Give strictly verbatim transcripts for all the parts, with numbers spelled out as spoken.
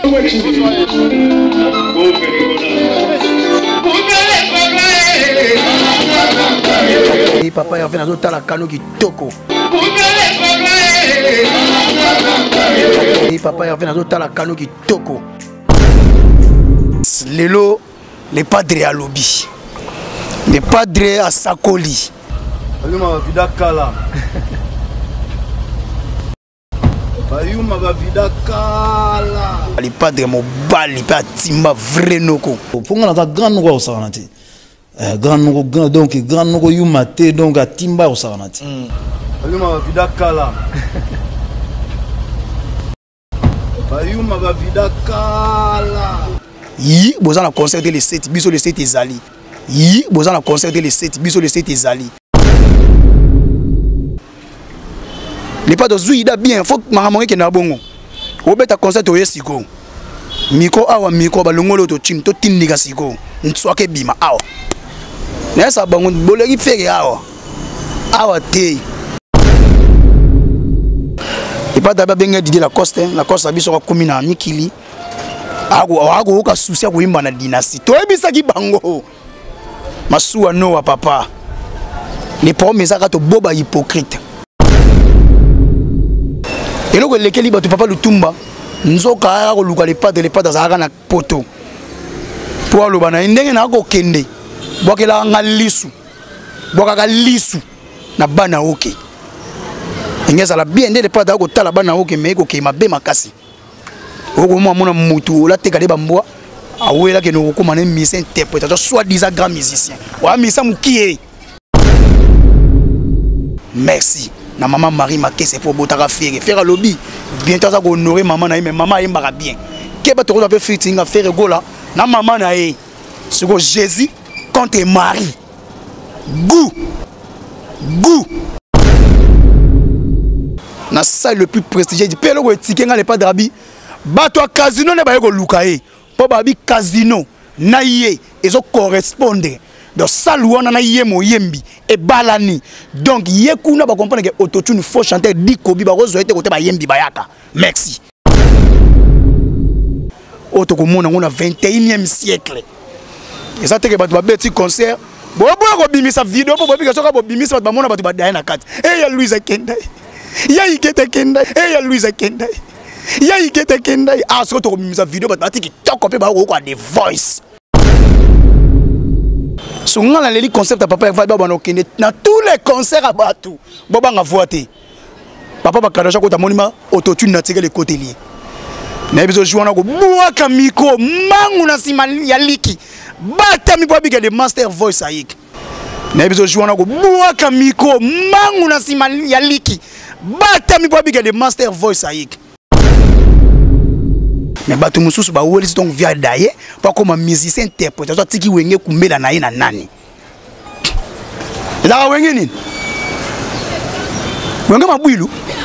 Et papa il a fait dans autre la cano qui toko. Et papa il a fait dans autre la cano qui toko. Lelo les padres à lobby. Les padres à Sakoli. Ayuma vida kala. Ayuma vida kala. Les padres mobali pas timba vrai noko. Pour nga na grand noko osanati. Eh grand noko grand donc grand noko yuma te donc a timba osanati. Ayuma vida kala. Ayuma vida kala. Yi boza na concert de les sept biso les sept ezali. Yi boza na concert de les sept biso les sept ezali. Les pas de Zouida bien, faut que maman qui na bongo. Obeta concert o yesiko. Miko awa miko balongolo to chim to tindiga siko. Ntsoke bima awa. Nessa bango bolegi fere awa. Awa te. Et pas d'abord benga Didier Lacoste, Lacoste abiso ko komina mikili. Ago ago ka souci ko imba na dynastie. To ebisa ki bango. Masuwa no wa papa. Les promesses à to boba hypocrite. Et donc les keli batu papa lutumba nzoka ya ko luka les padres les padres za na poto. Po alo bana ndenge na ko kende. Bokela ngalisu. Bokaka lisu na bana oke. Ngeza la bien les padres ko tala bana oke mais ko ke mabe makasi. Oko mo mona mutu la teka de bamboa. Awela ke no ko mané mise interprétateur soit disant grand musicien. Wa misa mukie. Merci. Na maman Marie Maké c'est pour botaka faire faire lobby bientôt ça honorer maman na mais maman aimba bien que ba to ko faire fitting à faire gola na maman na e c'est que Jésus contre Marie goût goût na salle le plus prestigieux du pelo ko ticket nga le pas drabi ba to casino ne ba ko lukae po ba bi casino na ye ezo correspondre donc salle où on a yé moyembi et balani donc yé kuna ba comprendre que autotune faut chanter dikobi ba rozo ete côté ba yembi bayaka merci auto ko mona ngona vingt et unième siècle et ça te que ba ba petit concert bo bo ko bimisa vidéo po bobika soka bo bimisa ba mona ba ba dai na kati eh ya Louise Kenda ya ikete Kenda eh ya Louise Kenda ya ikete Kenda ah so to ko bimisa vidéo ba ba tiki toko pe ba ko ko The Voice. So on a les concepts à papa va ba okende na tous les concerts à batou boba nga voité papa ba kadaja ko ta monima autotune na tigé les côtés liés na biso jouer na ko buaka micro mangu na sima ya liki bata mi bobi ke de master voice aik na biso jouer na ko buaka micro mangu na sima ya liki bata mi bobi ke de master voice aik mais bato mususu ba weli donc via daye pas comme un musicien interprétateur tiki wenge kumbela na ye na nani la wenge ni wenge mabwilu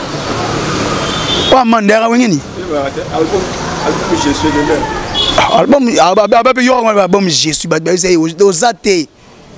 pa mandera wenge ni album album je suis de l'air album album yo album je suis ba c'est aux athées.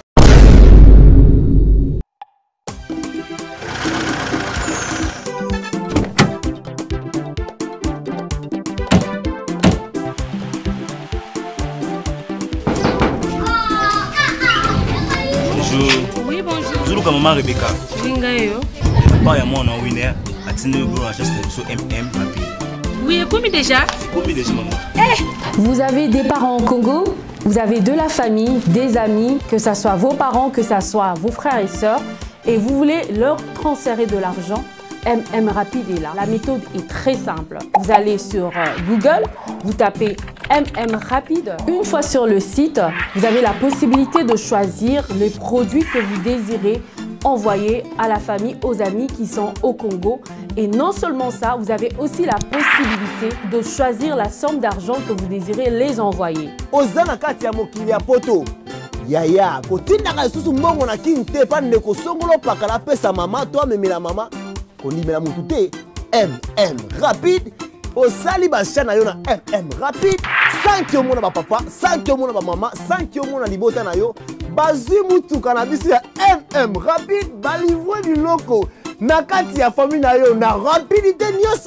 Oui, bonjour. Bonjour, maman Rebecca. Lingayo. Papa et moi, on a winner. Attendez, vous achetez sur M M Rapide. Oui, combien déjà? Combien déjà, maman? Eh, vous avez des parents au Congo, vous avez de la famille, des amis, que ce soit vos parents, que ce soit vos frères et sœurs, et vous voulez leur transférer de l'argent. M M Rapide est là. La méthode est très simple. Vous allez sur Google, vous tapez M M Rapide. Une fois sur le site, vous avez la possibilité de choisir les produits que vous désirez envoyer à la famille, aux amis qui sont au Congo. Et non seulement ça, vous avez aussi la possibilité de choisir la somme d'argent que vous désirez les envoyer. Ozana kati ya mokili ya poto. Yaya, kotinaka susu mbongo na kinte pa ndeko songolo pakala pesa mama, toi memela mama. Kolimela mutu te. M M Rapide. Osali ba chana yo na M M Rapide. cinq yo mona ba papa, cinq yo mona ba mama, cinq yo mona libota na yo. Bazui mutu kanabisi ya M M Rapide. Balivwe biloko. Na kati ya famille na yo na rapidité nyoso.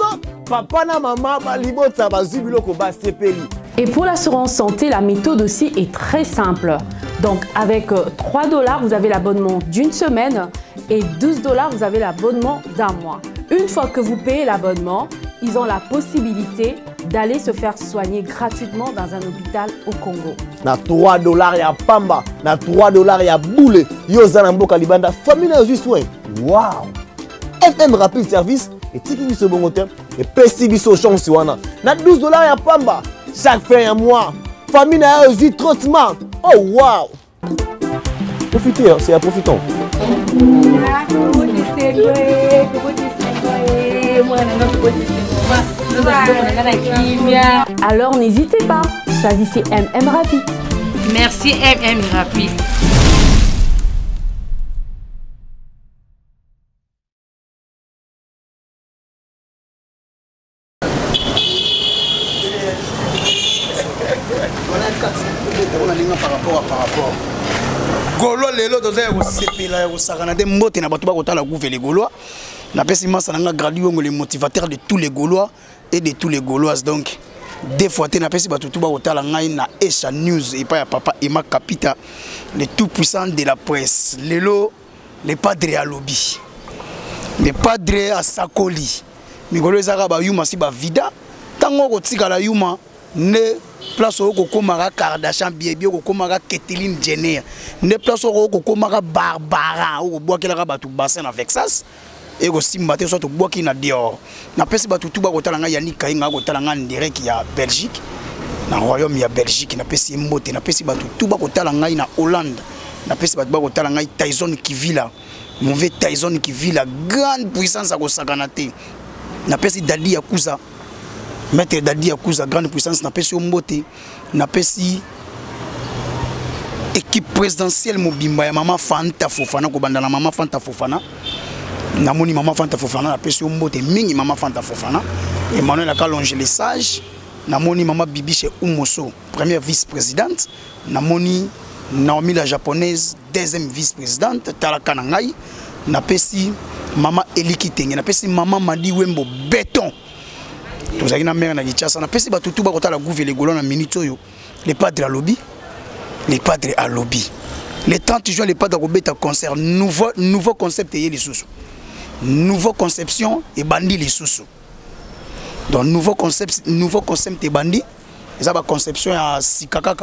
papa na maman balibota bazwi biloko basepeli. Et pour l'assurance santé, la méthode aussi est très simple. Donc avec euh, trois dollars, vous avez l'abonnement d'une semaine et douze dollars, vous avez l'abonnement d'un mois. Une fois que vous payez l'abonnement, ils ont la possibilité d'aller se faire soigner gratuitement dans un hôpital au Congo. Na trois dollars ya pamba, na trois dollars ya boule, yo zana mboka libanda, famille na juste soin. Wow! M M Rapid Service et tiki biso bongo te et pesi biso chance wana. Na douze dollars ya pamba, chaque fin ya mois, famille na yo traitement. Oh wow! Profitez, hein, c'est à profitons. Alors n'hésitez pas, choisissez M M Rapid. Merci M M Rapid. Par rapport à par rapport. Golo lelo doza ya kosepela ya kosakana te mbote na bato bakotala kuve les Gaulois. Na pesi masa nanga gradi wongo les motivateurs de tous les Gaulois et de tous les Gauloises. Donc des fois te na pesi bato tout bakotala ngai na Esha News et pas ya papa Emma Kapita, le tout puissant de la presse. Lelo les padres à lobby. Les padres à Sakoli. Migolo ezaka ba yuma si ba vida. Tango kotika la yuma ne place au Kokomara Kardashian bien bien Kokomara Kathleen Jenner ne place au Kokomara Barbara ou bois qui la batu bassin avec ça et go simbaté soit bois qui na dehors na pesi batu tout ba kotalanga yani kainga kotalanga direct ya Belgique na royaume ya Belgique na pesi mbote na pesi batu tout ba kotalanga na Hollande na pesi batu ba kotalanga Tyson qui vit là mauvais Tyson qui vit la grande puissance à Kosakanate na pesi Dadi Yakuza Maître Dadi Yakuza grande puissance na pesi mbote na pesi équipe présidentielle mobimba ya Mama Fanta Fofana ko banda na Mama Fanta Fofana na moni Mama Fanta Fofana na pesi mbote mingi Mama Fanta Fofana Emmanuel Akalonge les sages na moni Mama Bibi chez Umoso première vice-présidente na moni Naomi la japonaise deuxième vice-présidente Talaka Nangai na pesi Mama Eliki Tenge na pesi Mama Madi Wembo béton. Tous les mères na Kinshasa na pesi ba tutu ba kota la gouver les Gaulois na minute yo les padres à lobby les padres à lobby les trente juin les padres à concert nouveau nouveau concept et les sous nouveau conception et bandit les sous donc nouveau concept nouveau concept et bandit ça ba conception à Sikakaka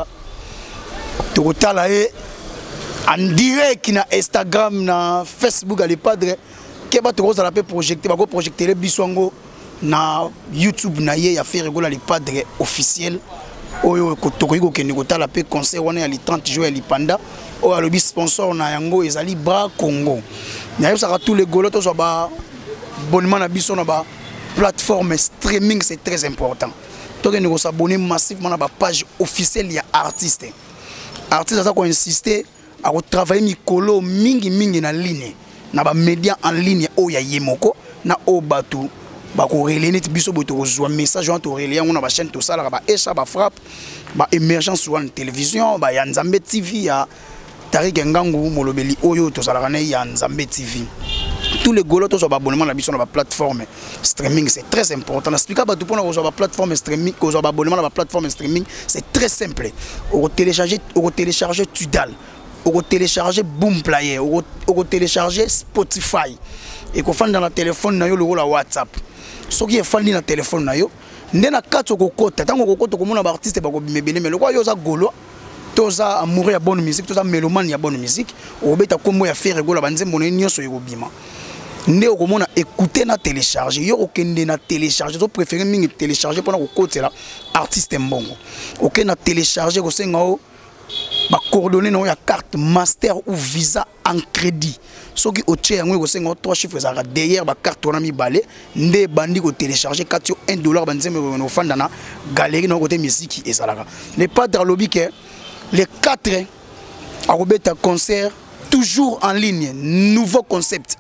to kotala e en direct na Instagram na Facebook à les padres que ba to ko la projeter ba ko projeter biswango na YouTube na ye ya faire rigola les padres officiels oyo kotokoiko ke nikota la pe concert wana ya li trente jours ya li panda o ya lobi sponsor na yango ezali Bra Congo na yo saka tous les Gaulois to so ba bonnement na biso na ba plateforme streaming c'est très important to ke niko s'abonner massivement na ba page officielle ya artiste artiste ça ko insister à travailler mikolo mingi mingi na ligne na ba média en ligne o ya yemoko na o batu ba ko relé net biso boto ko message on to relé on ba chaîne to sala ba Esha ba frappe ba émergence sur la télévision ba ya Nzambe T V ya Tarik Ngangu molobeli oyo to sala kana ya Nzambe T V tous les Gaulois to so ba abonnement na biso na ba plateforme streaming c'est très important expliquer ba tout pour na so ba plateforme streaming ko so ba abonnement na ba plateforme streaming c'est très simple au télécharger au télécharger Tudal au télécharger Boom Player au télécharger Spotify et qu'on fait dans le téléphone na yo le rôle WhatsApp. Ce qui est fait dans le téléphone na yo, ndé na kato ko kota, tango ko kota ko mona ba artiste ba ko bimebele mais le quoi yo za Gaulois, toza amoureux ya bonne musique, toza mélomane ya bonne musique, o beta kombo ya faire rigola ba nzembo na nyonso yo bima. Ndé ko mona écouter na télécharger, yo ko kende na télécharger, to préférer mingi télécharger pour na ko kotela artiste mbongo. OK na télécharger ko senga o ba coordonner na ya carte master ou visa en crédit. Ce qui est au tien, trois chiffres derrière la carte on a mis balai, ndé bandi ko télécharger quatre un dollar banzeme no fan dans galerie no côté musique et ça là. Les padres lobby que les quatre à Robeta concert toujours en ligne, nouveau concept.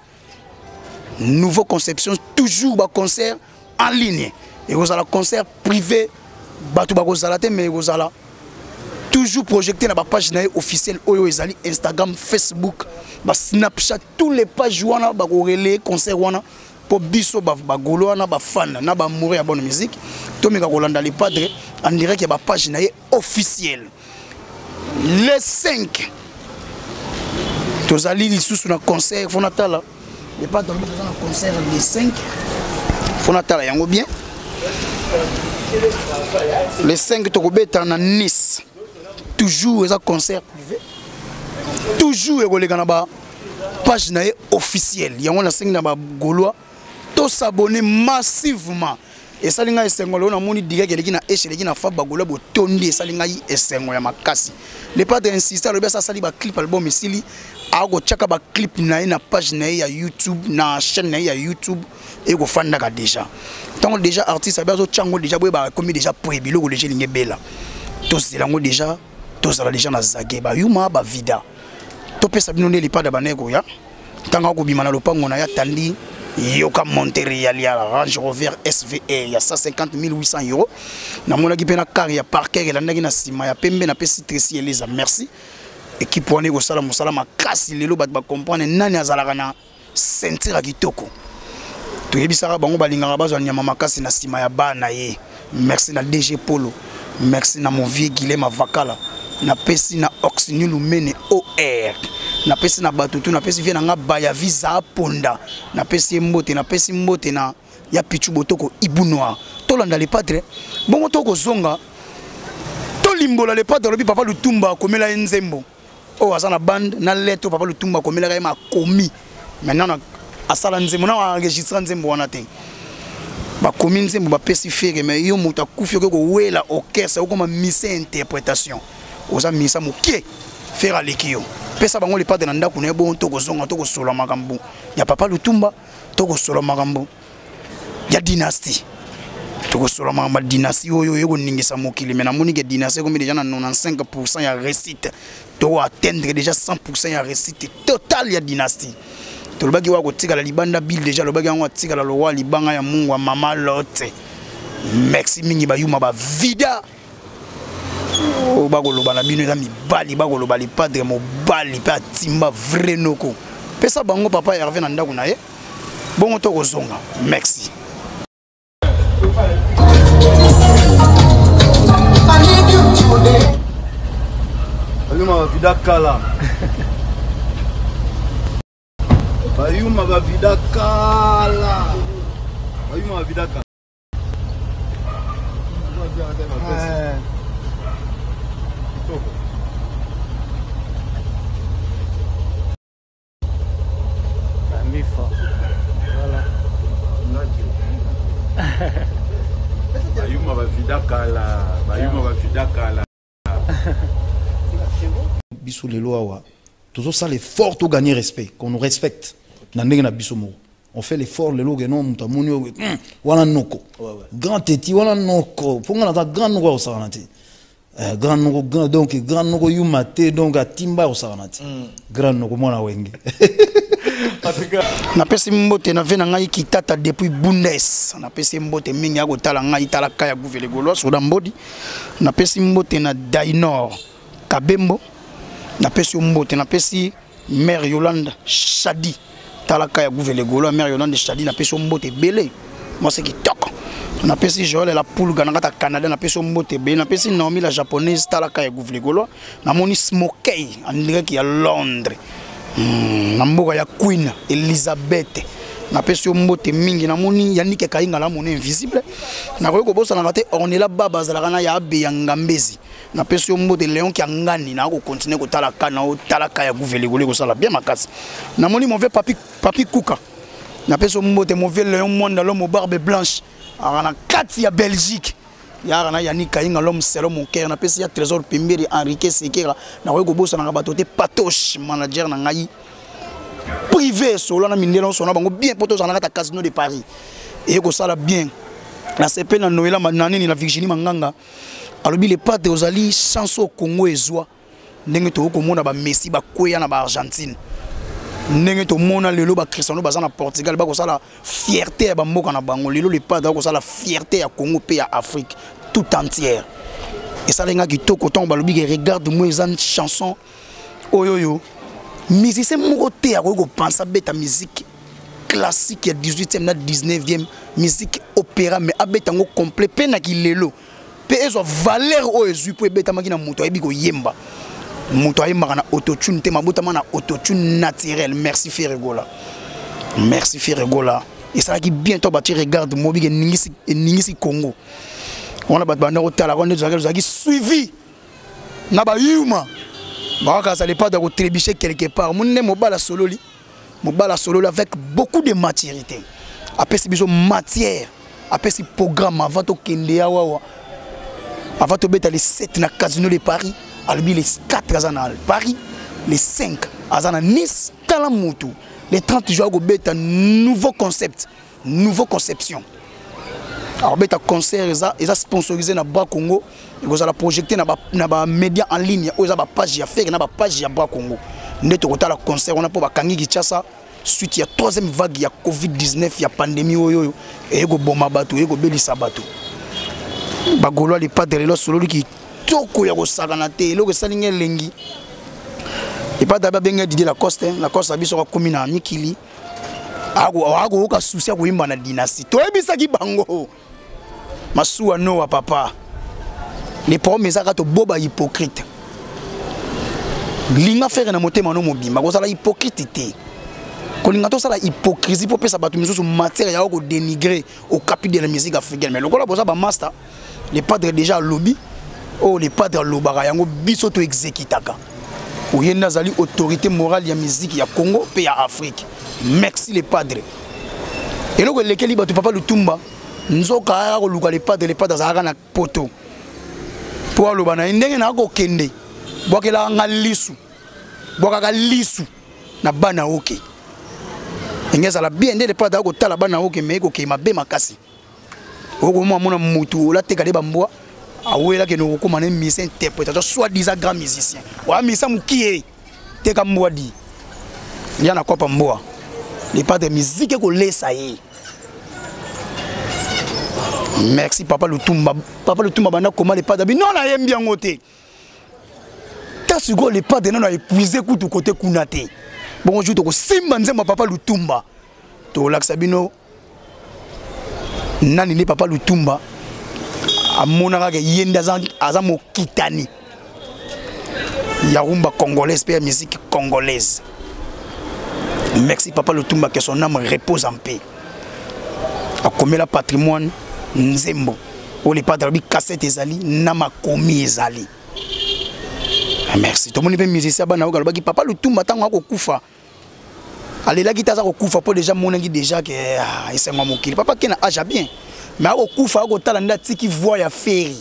Nouveau conception toujours ba concert en ligne. Et vous allez concert privé batu ba ko zalate mais vous allez toujours projeté dans la page officielle Oyo Ezali, Instagram, Facebook, Snapchat, tous les pages wana ba relais concert wana pour biso ba golo na ba fan na ba mourir à bonne musique to meka kolanda les padres en direct ya ba page na officielle les cinq tozali lisusu na concert fonatala les padres na concert les cinq fonatala yango bien les cinq tokobeta na Nice toujours un concert privé toujours ekoleka na ba page na officielle yango na cinq na ba golois to s'abonner massivement et ça linga esengo na moni diga keleki na échelle na fa ba golois bo tondi ça linga yi esengo ya makasi les padres insister le ça sali ba clip album isili ako chaka ba clip na na page na ya YouTube na chaîne na ya YouTube et go fanda ka déjà tant déjà artiste abazo chango déjà boy ba komi déjà prohibilo ko déjà linge bela to zelango déjà to zala déjà na zage ba yuma ba vida to pesa bino ne lipada banego ya tanga ko bimana lopango na ya tandi yoka Montréal ya Range Rover S V R ya cent cinquante mille huit cents euros na mona ki pena car ya parker la ndaki na sima ya pembe na pesi Tracy Elisa merci équipe wane ko sala musala makasi lelo bat ba comprendre nani azalaka na ceinture kitoko to yebisaka bango balingaka bazwa nyama makasi na sima ya bana ye merci na D G Polo merci na mon vieux Guilhem Avakala na pesi na Oxinulu Mene O R na pesi na batutu na pesi vient na baya visa ponda na pesi mbote na pesi mbote na ya pichu botoko ibunoa to landa les padres bongo toko zonga to limbola les padres lobi papa Lutumba komela nzembo o azana band na leto papa Lutumba komela ka ma komi maintenant asala nzembo na enregistrer nzembo wana te ba komi nzembo ba pesi fere mais yo muta kufi ko wela orchestre ko ma mise interprétation oza misa mokie faire lekio pesa bango les pas de nanda kuna bon toko zonga toko solo makambo ya papa Lutumba toko solo makambo ya dynastie toko solo makambo dynastie oyo yego ningisa mokili mais na moni que dynastie comme déjà na quatre-vingt-quinze pour cent ya réussite to atteindre déjà cent pour cent ya réussite total ya dynastie to le bagi wa ko tika la libanda bill déjà le bagi wa tika la loi libanga ya mungu wa mama lote merci mingi ba yuma ba vida o bagoloba na bino eza mibali bagoloba les padres mobali pe atimba vrai noko pesa bango papa Hervé na ndako na ye bongo to kozonga merci Bayuma vida kala Bayuma vida kala Bayuma vida kala Bayuma ba vida kala Bayuma ba vida kala biso lelo awa toujours ça l'effort to gagner respect qu'on nous respecte na ndenge na biso mo on fait l'effort lelo que non mutamoni wana noko grand teti wana noko ponga na grand noko au saranati grand noko grand donc grand noko yumate donc atimba au saranati grand noko mona wenge na pesi mbote na vena ngai kitata depuis Bundes na pesi mbote mingi ya kotala ngai tala kaya gouvele golo soda mbodi na pesi mbote na Dainor Kabembo na pesi mbote na pesi mère Yolande Chadi tala kaya gouvele golo mère Yolande Chadi na pesi mbote belé moi c'est qui toque na pesi Joël la pulga na kata Canada na pesi mbote belé na pesi Naomi la japonaise tala kaya gouvele golo na moni Smokey en direct ya Londres na mboka ya Queen Elizabeth na pesi mbote mingi na moni Yannick Kainga la moni invisible na ko bosa na kate Ornella Baba zalaka na ya abe ya Ngambezi na pesi mbote Léon ki ngani na ko continuer ko tala kana o tala kaya gouvele gole ko sala bien makasi na moni mauvais papi papi Kuka na pesi mbote mauvais Léon Mwanda l'homme barbe blanche ana kati ya Belgique ya na Yannick Kainga l'homme selo mon cœur na pesi ya Trésor Pimbiri Enrique Sekera na ko bosa na bato te Patoche manager na ngai privé solo na mindelo sona bango bien poto za na casino de Paris et ko sala bien la C P na Noël manani ni la Virginie Manganga alobi les pattes aux ali chanson au Congo ezwa ndenge to ko mona ba Messi ba kweya na ba Argentine ndenge to mona lelo ba Cristiano baza na Portugal ba ko sala fierté ba mboka na bango lelo les pattes ko sala fierté ya Congo pe ya Afrique tout entière et ça lenga ki to ko ton balobi que regarde moi une chanson oyoyo musicien moko te ya ko pensa beta musique classique ya dix-huitième na dix-neuvième musique opéra mais abetango complet pe na kilelo pe ezo valeur o ezu po ebetamaki na moto ayebi ko yemba moto ayemba na autotune te mabotama na autotune naturel. Merci Ferregola, merci Ferregola. Et ça qui bientôt bah tu regardes mobi que ningisi ningisi Congo on a bat banda otala on est qui suivi na ba yuma ba ka ça n'est pas de trébucher quelque part mon ne mobala solo li mobala solo avec beaucoup de maturité après c'est besoin matière après c'est programme avant to kende awa avant to beta les sept na casino de Paris albi les quatre à Paris les cinq à Nice Kalamutu. Les trente jours au bêta nouveau concept, nouveau conception. Alors bêta concert ils a sponsorisé na Bra Congo, ils ont projeté na ba na ba média en ligne, ils ont ba page ya faire na ba page ya Bra Congo. Neto kota la concert on a pour ba kangi Kinshasa suite ya troisième vague ya Covid dix-neuf ya pandémie oyo et go bomba bato et go belisa bato. Ba golo les pas de l'élo solo qui toko ya go sagana te lo go salinge lengi. Et pas d'abord bien Didier Lacoste, Lacoste a biso comme na Mikili. Ago ago oka souci ko imba na dynastie. To ebisa ki bango. Masuwa no wa papa. Les promesses à to boba hypocrite. Linga faire na motema no mobimba ko sala hypocrite te. Ko linga to sala hypocrisie pour pesa batu miso matière ya ko dénigrer au capital de la musique africaine. Mais lokola boza ba master, les padres déjà lobby. Oh les padres lobara yango biso to exécutaka. Pour y avoir une autorité morale de la musique ya Congo et ya Afrique. Merci les padres. Et là, lesquels ils papa le Tumba, nous avons quand les padres les padres à na poto. Pour le bana indenge na ko kende. Boka la ngalisu. Boka ka lisu na bana oke. Ingeza la bien les padres ko tala bana oke mais ko ke mabe makasi. Oko mo mona mutu la teka de bamboa. Awela que nous recommandons musicien interprétateur soit disant grand musicien wa misa mukie te ka mwadi ya na kopa mboa les pas de musique ko lesa yi. Merci papa Lutumba papa Lutumba bana comment les pas de non na yembi ngote ta sugo les pas de non na épuisé kutu côté kunate bon jour to ko simba nzema papa Lutumba to laksabino nani ni papa Lutumba amonaka ke yenda aza mokitani ya rumba congolaise pe musique congolaise. Merci papa Lutumba que son âme repose en paix. A comme la patrimoine nzembo o les pas drabi cassette ezali na makomi ezali. Merci to moni pe musicien bana ko baki papa Lutumba tango ko kufa allez la guitare ko kufa pour déjà monangi déjà que il s'est mokili papa qui na âge bien. Mais au coup, il faut que tu vois ya ferry.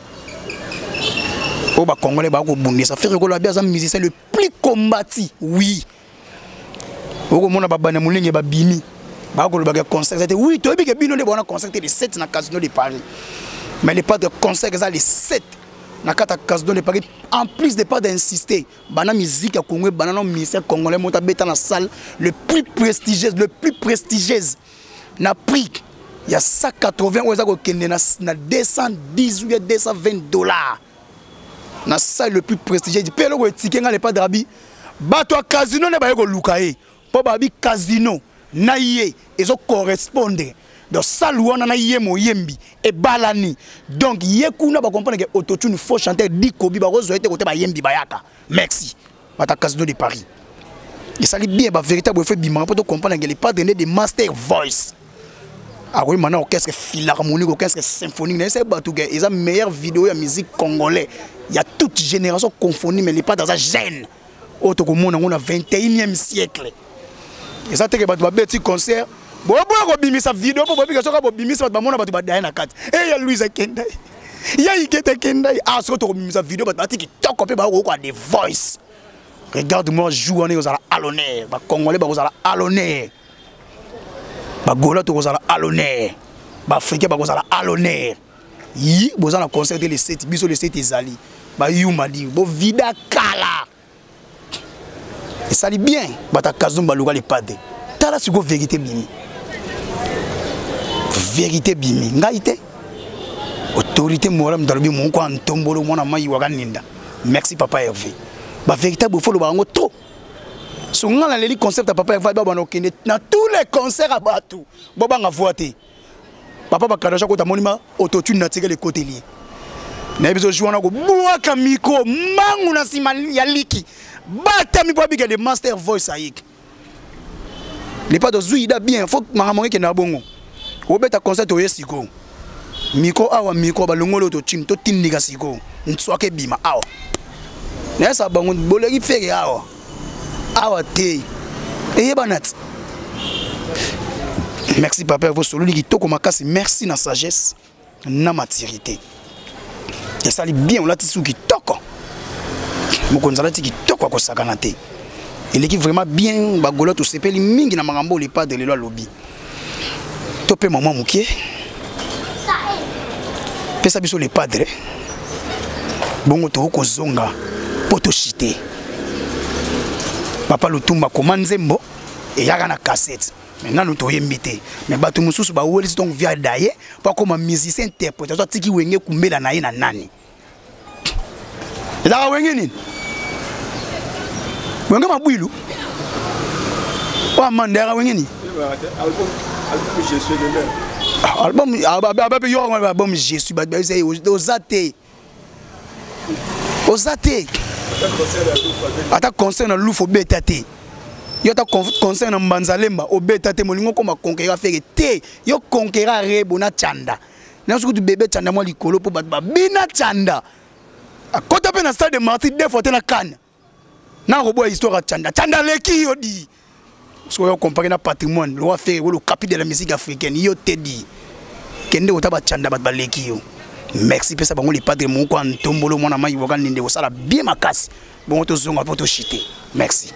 Au bas congolais, bah au Bundi, ça fait rigoler bien un musicien le plus combattu, oui. Au moment où baba na mulingi ba bimi, bah au bas concert, c'était oui, tu as vu que bino les bons concerts les sept na casino de Paris. Mais les pas de concert ça les sept na kata casino de Paris. En plus de pas d'insister, bana musique à Congo, bana musicien congolais monta beta na salle le plus prestigieux, le plus prestigieux na prix. Il y a cent quatre-vingts euros qui sont deux cent dix-huit, deux cent vingt dollars. Na salle le plus prestigieux. Puis le ticket n'est pas drabi. Bato a casino ne ba ko lukae. Po ba bi casino na yé ezo correspondre. Donc salle wana na yé mo yembi e balani. Donc yé kuna ba comprendre que autotune faut chanter dikobi ba ko zo ete côté ba yembi bayaka. Merci. Bata casino de Paris. Et ça li bien ba véritable fait bimang pour comprendre que les pas donner des master voice. Ah oui, maintenant, orchestre philharmonique, orchestre symphonique, c'est la meilleure vidéo de musique congolaise. Il y a toute génération confondue, mais il n'est pas dans sa gêne. Autre que moi, on a vingt et unième siècle. Et ça, c'est un petit concert. Bon, on a bimi sa vidéo, on a bimi sa vidéo, on a bimi sa vidéo. Et il y a Louisa Kendai. Il y a Ikete Kendai. Ah, c'est on a bimi sa vidéo, on a bimi sa vidéo, on a des voice. Regarde-moi jouer, on est à l'honneur. Les Congolais, on est à l'honneur. Les Gola, on est à l'honneur. Les Africains, on est à l'honneur. Yi, on est à concert les sept, biso les sept ezali. Ba yuma di, bo vida kala. Et ça dit bien, ba ta kazumba luga les pade. Tala suko vérité bimi. Vérité bimi, ngaite. Autorité morale mdalobi mon ko antombolo mona mai waganinda. Merci papa Hervé. Ba véritable faut le bango trop. parce que on a les concept à papa va ba okende na tous les concerts à batou boba nga voité papa ba kada chaque monima autotune na tika les côtés liés na biso jouer na ko boaka micro mangu na sima ya liki bata mi bobi de master voice aik les pas de zuida bien faut mahamonge ke na bongo obeta concert oyesiko micro awa micro ba longolo autotune to tindika siko ntsoke bima awa na sa bango boleki feke awa awa te et banat. Merci papa vous solo li kitoko makasi merci na sagesse na maturité et ça li bien on l'a tisu kitoko mokonzala ti kitoko ko sakana te il est vraiment bien bagolo to sepeli mingi na makambo le pas de lelo lobby topé maman mukie pesa biso le padre bongo to ko zonga poto chité papa Lutumba Komanzembo et yaka na cassette maintenant nous toye mbité mais bato mususu ba weli donc via daye pas comme musicien interprète toi tiki wenge kumbela na ye na nani eza wenge nini wenge mabwilu wa mandera wenge ni album album je suis le maire album album yo album je suis ba c'est ozate ozate ata concert na lufo beta te yo ta concert na mbanzalemba obeta te molingo koma conquérir faire te yo conquérir rebo na chanda na suku tu bébé chanda mo likolo po ba bina chanda akota pe na stade de Martyrs deux fois te na Cannes na robo histoire chanda chanda leki yo di so yo comparer na patrimoine lo faire le capital de la musique africaine yo te di kende otaba chanda ba leki yo. Merci pour ça bango les padres mon ko ntombolo mona mai boka ninde osala bien makasi bongo to zonga poto chité merci.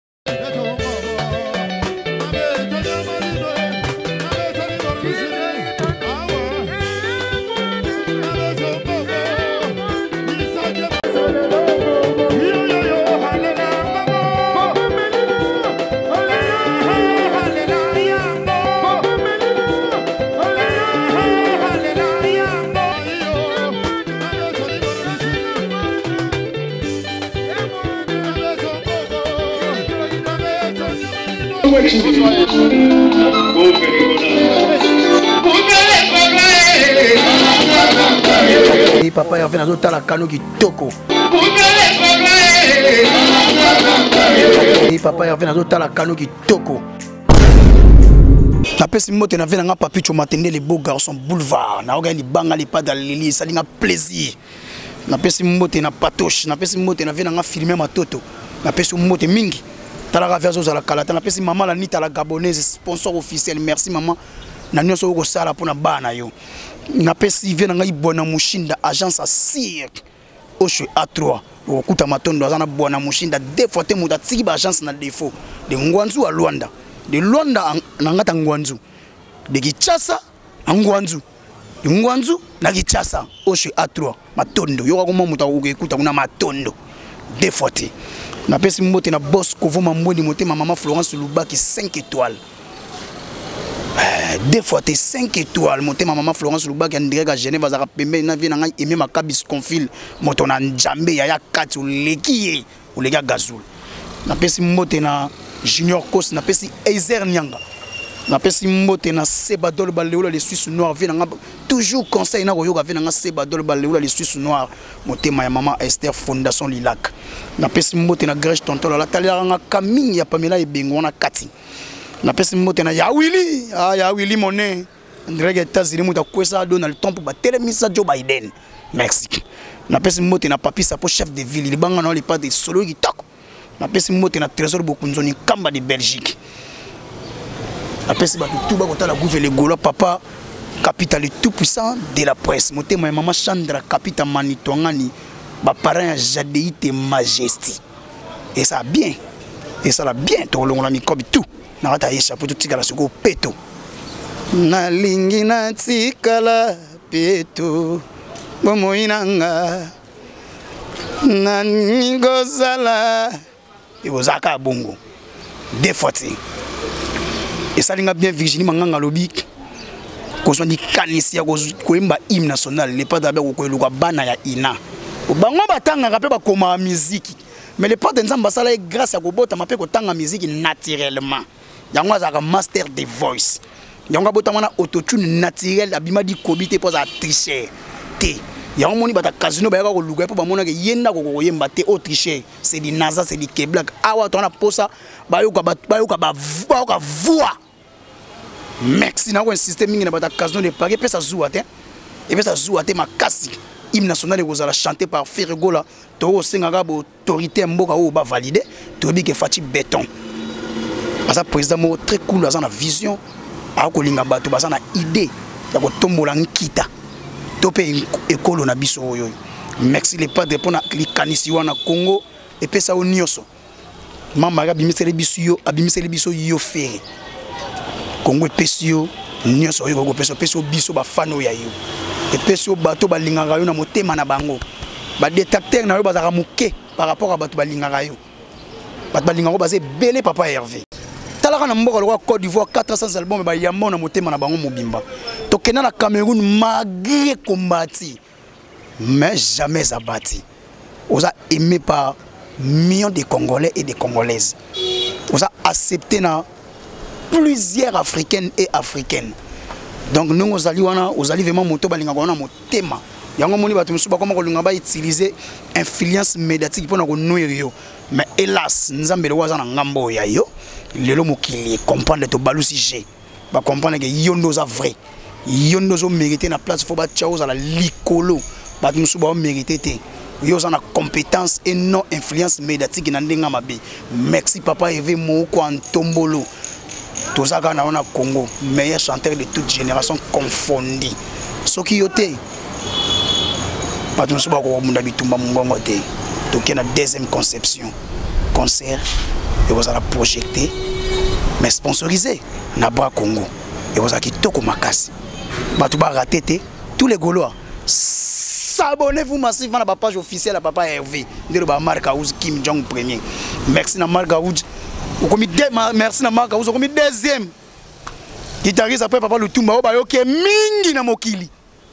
Et papa a fait dans la cano qui toko. Et papa a fait dans la cano qui toko. La personne mote na vena papi tu m'attendais les beaux garçons boulevard. Na oga li banga li pas dans l'élite, ça linga plaisir. Na personne mote na patoche, na personne mote na vena nga filmer ma toto. Na personne mote mingi. Tala verso za la kalata na pesi maman la nita la gabonaise sponsor officiel merci maman na nyonso ko sala pona bana yo na pesi vena ngai bona mushinda agence à Sir Oche A trois okuta matondo azana bona mushinda deux fois te muta tiki ba agence na défaut de Ngwanzu à Luanda de Luanda na ngata Ngwanzu de Kichasa à Ngwanzu de Ngwanzu na Kichasa Oche A trois matondo yo ko muta okuta kuna matondo deux fois te na pesi mbote na boss ko voma mboni moté ma maman Florence Lubaki cinq étoiles deux fois te cinq étoiles moté ma maman Florence Lubaki en direct à Genève za pembe na vie na ngai aimé ma kabis confil moto na njambe ya ya kati oleki olega gazul na pesi mbote na Junior Kos na pesi Eizer Nyanga na pesi mbote na Sebadol Baleola les Suisses noirs vie na toujours conseil na koyoka vie na Sebadol Baleola les Suisses noirs moté ma maman Esther Fondation Lilac na pesi mbote na Grèche tontola la talia nga kamingi ya Pamela ebengo na kati na pesi mbote na ya Willy ah ya Willy moné ndrege États-Unis muta kwesa Donald Trump ba telemisa Joe Biden merci na pesi mbote na papi sapo chef de ville libanga na le pas de solo kitako na pesi mbote na trésor bokunzoni kamba de Belgique na pesi ba tout ba kota la gouverner golo papa capital tout puissant de la presse moté ma maman Chandra capital Manitongani ba parents Jadéite Majesté et ça bien et ça la bien to longola mi kobi tout na rata yesha pour tout tigala soko peto na lingi na tikala peto bomoinanga na ngozala et ozaka bongo deux fois et ça linga bien Virginie manganga lobi ko so ni kanisi ya ko imba hymne national le pas d'abord ko eluka bana ya ina bango batanga pe ba koma musique mais le père de Nzamba sala grâce à Gobota m'a fait autant de musique naturellement. Yango azaka master de voice. Yango bota mana autotune naturel abima di kobite pour za tricher. Té. Yango moni bata casino ba ko luga pour ba mona ke yenda ko ko yemba té au tricher. C'est du NASA, c'est du Keblak. Awa to na posa ba yo ka ba yo ka ba ka voix. Merci na ko insister mingi na bata casino de Paris pe ça zoua té. Et puis ça zoua té makasi. Hymne national vous allez chanter par Ferregola. To sengaka bo autorité mboka o ba valider. To bi ke Fati béton. Parce que le président est très cool, il a une vision, il a une idée, il a une kita. École na biso. Merci les padres pour les canisiwa na Congo et puis ça au nyoso. Mama abimisa les biso yo, abimisa les biso yo ferré. Congo pesio nyoso yo go peso peso biso ba fano ya yo. Et peso bato ba lingaka yo na motema na bango. Ba détecteur na yo bazaka muke par rapport à bato ba lingaka yo. Bato ba lingaka basé belé papa Hervé. Talaka na mboka le Côte d'Ivoire quatre cents albums ba yambo na motema na bango mobimba. Tokena na Cameroun malgré combattu mais jamais abattu. On a aimé par millions de Congolais et de Congolaises. On a accepté na plusieurs Africaines et Africaines. Donc nous on allons wana on allons vraiment moto balinga wana motema. Yango moni batu musuba comment kolunga ba utiliser influence médiatique pour na ko noyer yo. Mais hélas nzambe le waza na ngambo ya yo. Lelo mokili comprendre to balusi G. Ba comprendre que yondo za vrai. Yondo zo mériter na place faut ba tchao za la likolo. Ba musuba mériter te. Yo za na compétence et non influence médiatique na ndenga mabe. Merci papa Hervé Moko Antombolo. Tozaka na ona Congo, meilleur chanteur de toute génération confondue. Soki yote. Ba musuba ko munda bitumba mungongo te. Donc il y a une deuxième conception. Concert, et vous allez projeter, mais sponsorisé, Nabra Congo. Et vous allez quitter Makasi. Batouba raté, tous les Gaulois. S'abonnez-vous massivement à la page officielle à Papa Hervé. De la marque Aouz Kim Jong premier. Merci à Marc Aouz. Merci à Marc Aouz. Au deuxième. Guitariste après Papa Lutumba. Ok, mingi na mokili.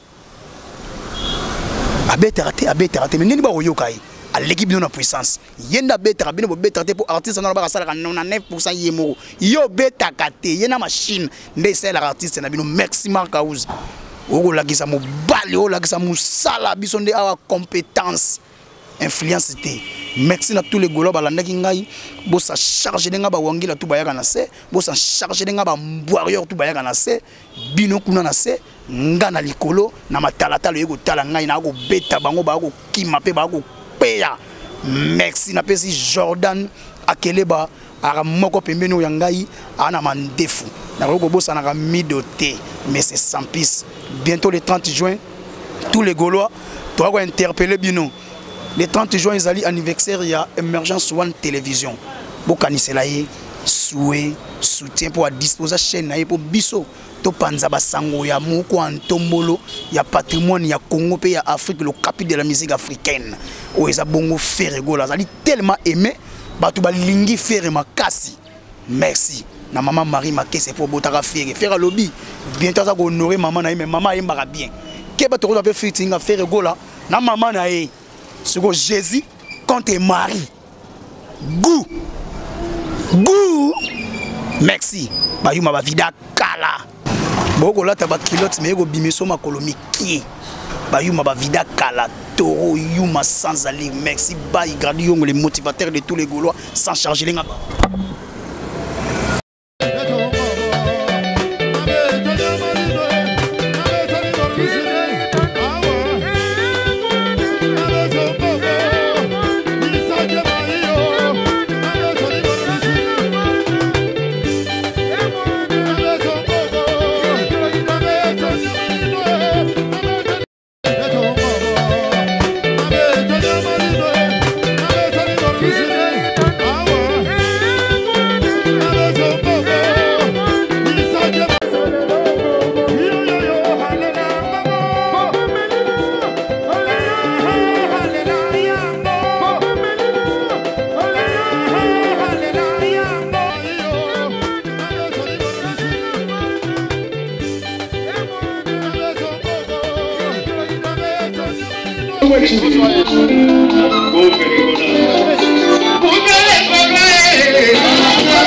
Abete raté, abete raté. Mais n'est pas au yokai. À l'équipe de la puissance. Yenda beta rabine bo beta pour artiste na ba sala quatre-vingt-neuf pour cent yemo. Yo beta kate, yena machine ndé c'est l'artiste na bino merci Marc Aouz. O la gisa mo bali o la gisa mo sala biso ndé a compétence influence té. Merci na tous les golo ba landaki ngai bo sa charger nga ba wangila tout bayaka na se, bo sa charger nga ba warrior tout bayaka na se, bino kuna na se, nga na likolo na matalata lo yeko tala ngai na ko beta bango ba ko kima pe ba ko merci na pesi Jordan Akeleba aramoko pembeni yangai ana mandefu na ko bossa na midoté mais c'est sans piste. Bientôt le trente juin tous les Gaulois doivent interpeller bino. Le trente juin ils allaient anniversaire il y a Emergence One Télévision. Bokanisela ye souhait soutien pour disposer chaîne na pour biso to panza basango ya Moko Antombolo ya patrimoine ya Congo pe ya Afrique le capital de la musique africaine. O eza bongo Ferregola zali tellement aimé batu balingi Ferre makasi. Merci na maman Marie Makese pour botaka Ferre Ferre lobby bientôt ça ko honorer maman na mais maman yembaka bien. Ke bato ko ba fitinga Ferregola na maman na e siko Jésus contre Marie. Gou Gou merci bayuma ba vida kala boko lata ba kilote me go bimiso makolo miki bayuma ba vida kala toro yuma sans aller merci bay gradi yongo les motivateurs de tous les Gaulois sans charger les ngaba. Go,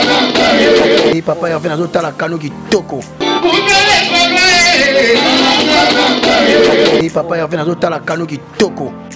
Et papa Hervé nazotala kano kitoko. Et papa Hervé nazotala kano kitoko.